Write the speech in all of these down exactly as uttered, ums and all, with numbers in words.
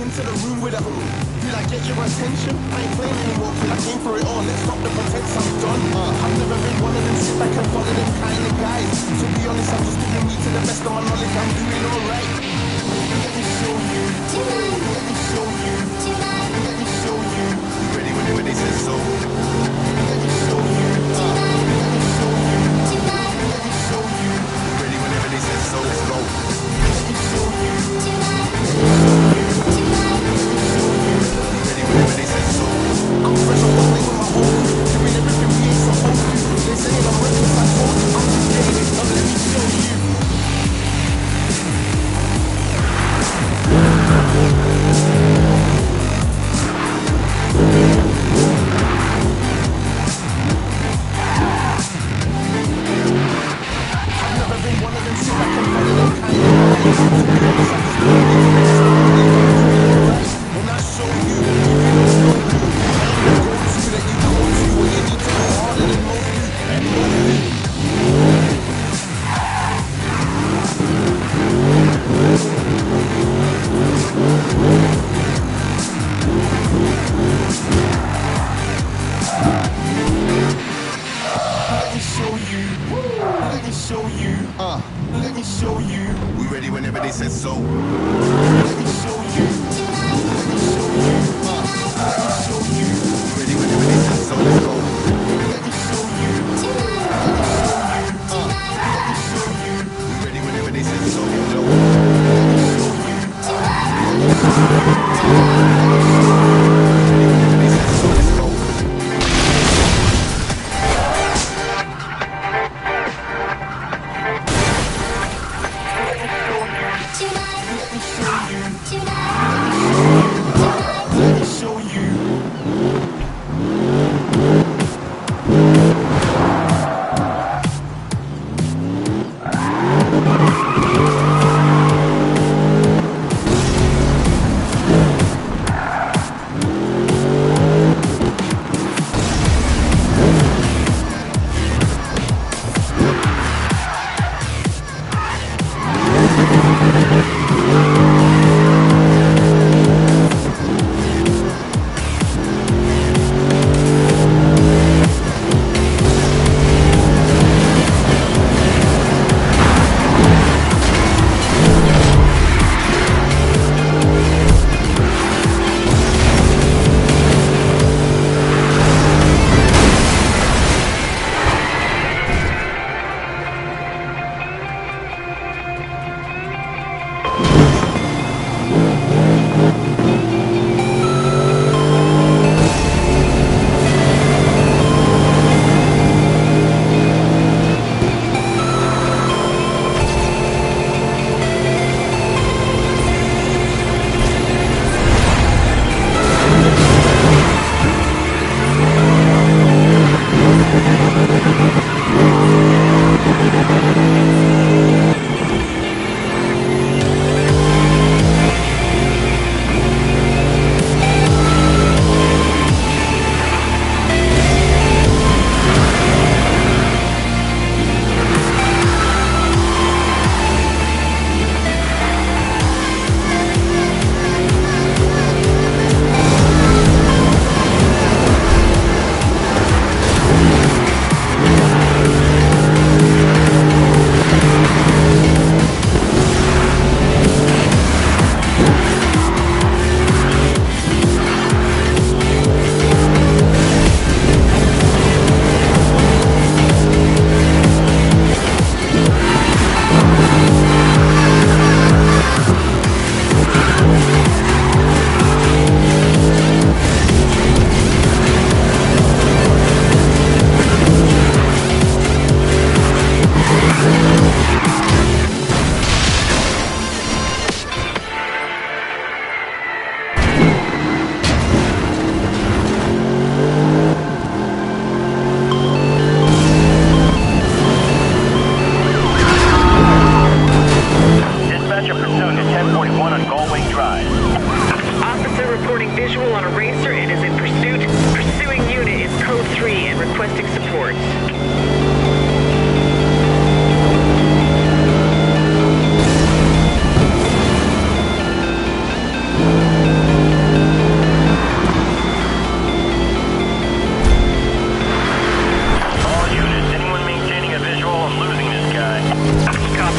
enter the room with a did I get your attention? I ain't playing anymore, till I came for it all. Let's stop the pretense, I'm done. uh, I've never been one of them sit back and follow them kind of guys. To be honest, I'm just giving me to the best of my knowledge. I'm doing alright. Let me show you. Let me show you. Let me show you. You ready whenever they say so? Let me show you. uh, Let me show you. Let me show you. You ready whenever they say so? Let's go. Let me show you. I'm fresh off the plane with my own crew, doing everything we ain't supposed to. They saying I'm reckless, I told you I'm just getting it. Now let me show you. I've never been one of them sit back and follow them kind of guys. To be honest, I'm just doing it for the best of my knowledge. I'm doing alright. When I show you, you don't know me. I ain't the go-to that you go to, or you need to go harder than most do. Let me show you. Let me show you. Uh, let me show you. We ready whenever they said so. Let me show you. Let me show you. Uh, let me show you. We ready whenever they said so. Let's go. Let me show you. Let me show you. Uh, let me show you. We ready whenever they said so. Let's go. Let me show you. Let me show you. Let me show you. We ready whenever they said so. Let's go. Let me show you. Let me show you.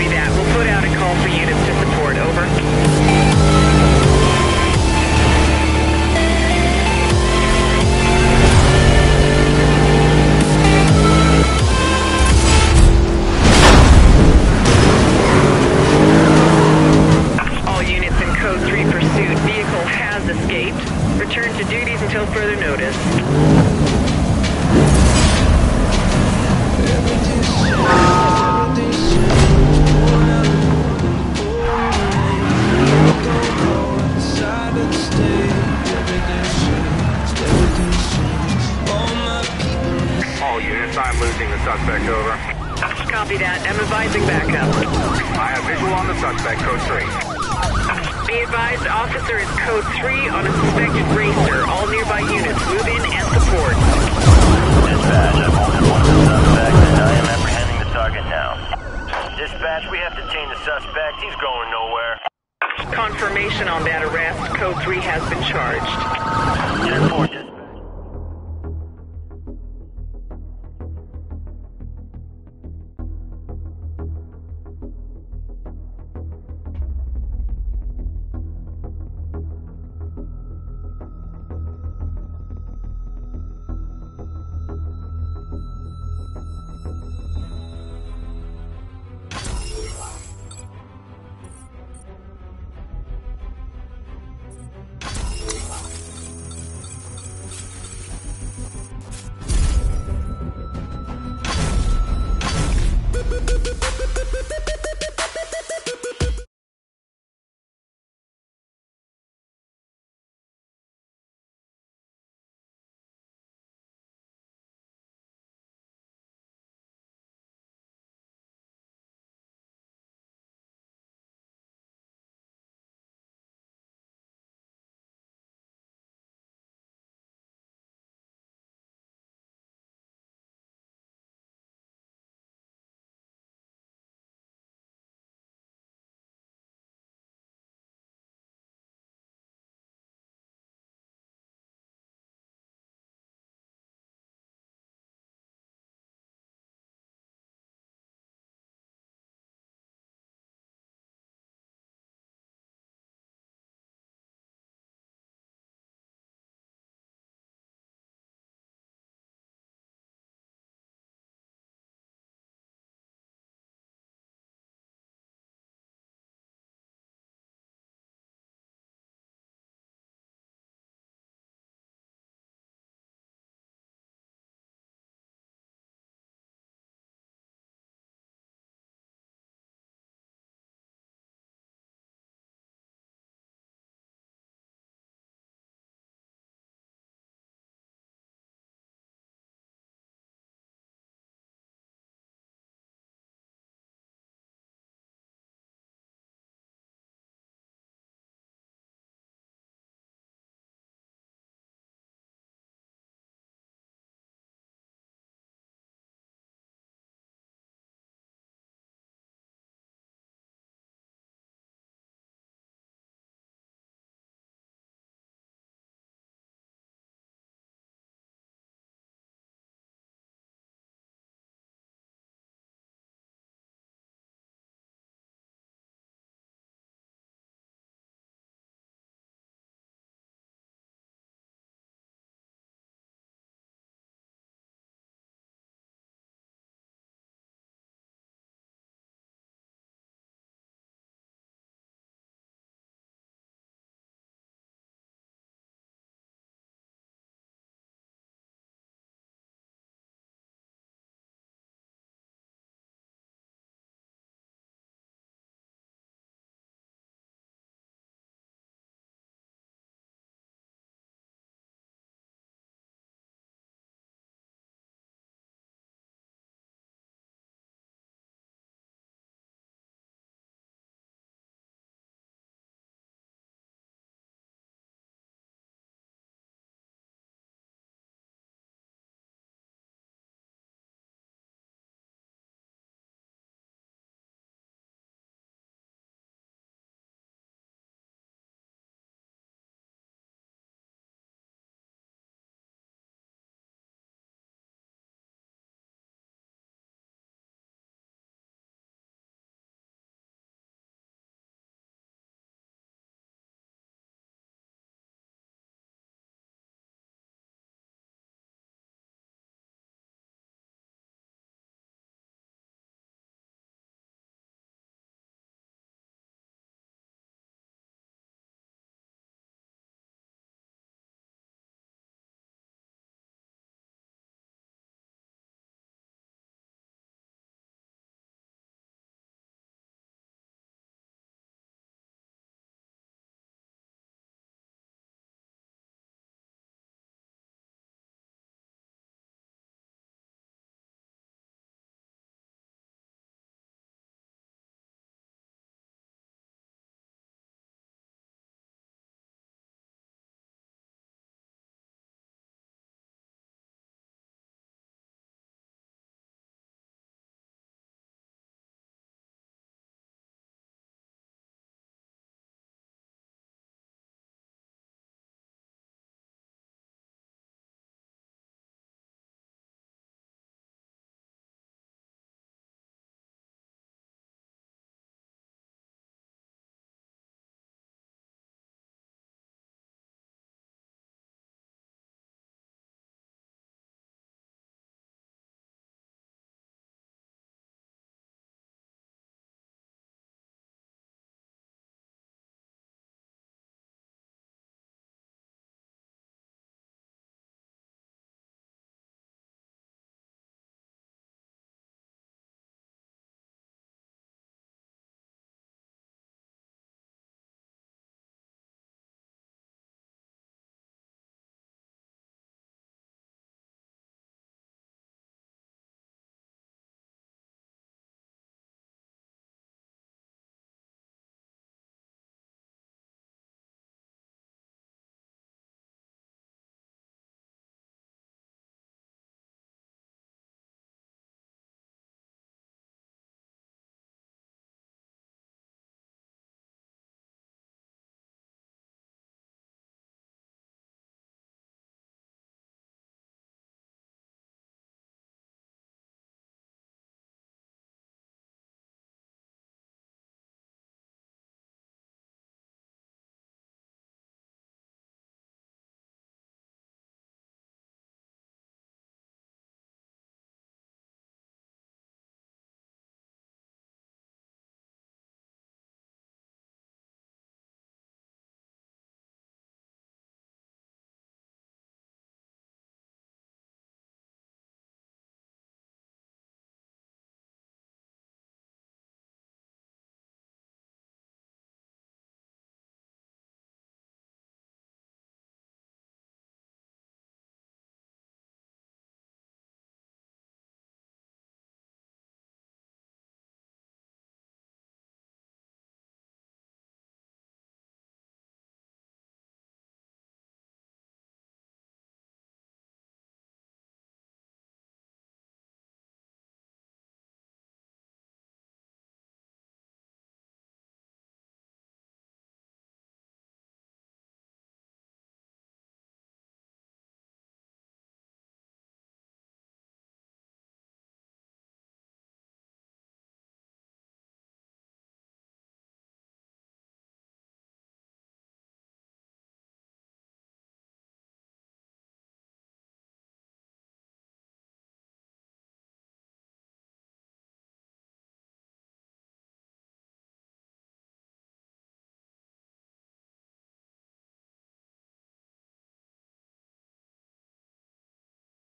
Copy that. We'll put out a call for units to support. Over. All units in Code three pursuit. Vehicle has escaped. Return to duties until further notice. All units, I'm losing the suspect, over. Copy that. I'm advising backup. I have visual on the suspect, code three. Be advised, officer is code three on a suspected racer. All nearby units, move in and support. Dispatch, I've ordered one of the suspects and I am apprehending the target now. Dispatch, we have detained the suspect. He's going nowhere. Confirmation on that arrest. Code three has been charged. ten four, dispatch. Beep, beep, beep, beep, beep, beep, beep.